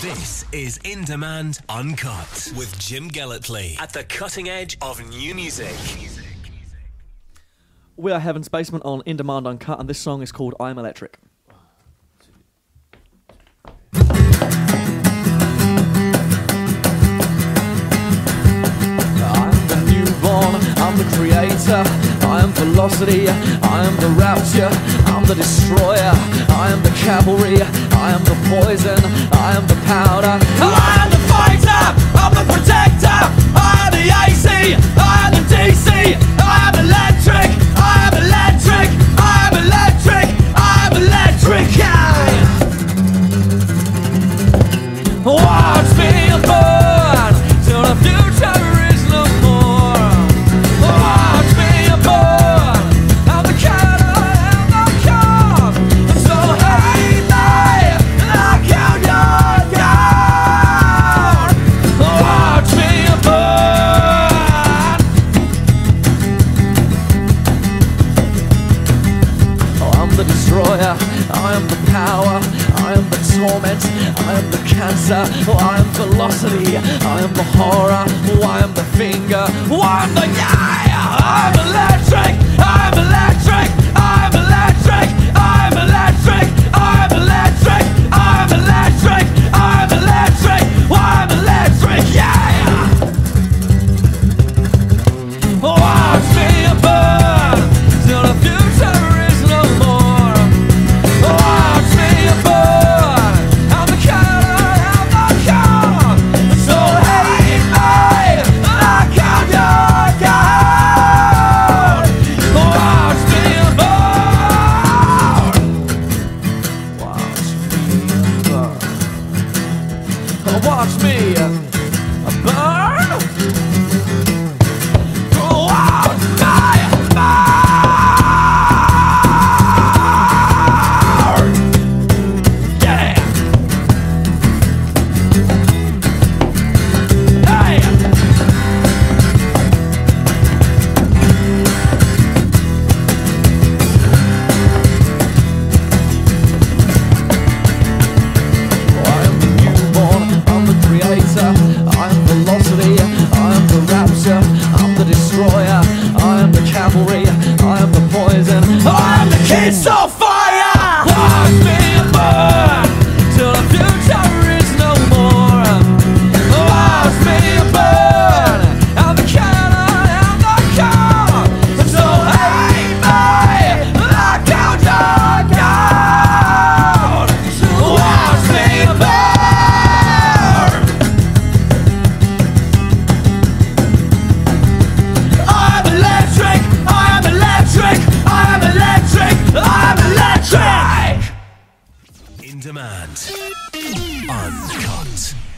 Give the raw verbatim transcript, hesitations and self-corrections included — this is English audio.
This is In Demand Uncut with Jim Gellertley at the cutting edge of new music. We are Heaven's Basement on In Demand Uncut, and this song is called I'm Electric. I'm the newborn, I'm the creator, I am velocity, I am the rapture, I'm the destroyer, I am the cavalry, I am the poison, I am the powder, I am the fighter, I'm the protector, I am the A C, I am the D C, I am electric, I am electric, I am electric, I am electric, yeah. Watch me burn till the future is no more. Watch me burn, I'm the cat, I'm the cop. So hate me, knock out your guard. Watch me burn. Oh, I'm the destroyer, I am the power, I am the torment, I am the cancer, oh, I am velocity, I am the horror, oh, I am the finger, oh, I am the yeah, I'm electric, I'm electric, I'm electric, I'm electric, I'm electric, I'm electric, I'm electric, oh, I'm electric, yeah. Watch me burn till the future is no more. Watch me burn, I'm the cat, I'm the cop. So hate me, knock out your guard. Watch me burn. Watch me burn. Watch me burn. It's on fire! Watch me burn till the future is no more. Watch me burn, I'm the cat, I'm the cop. So hate me, knock out your guard. Watch me burn. I'm electric, I'm electric, I'm electric, I'm electric! In Demand Uncut.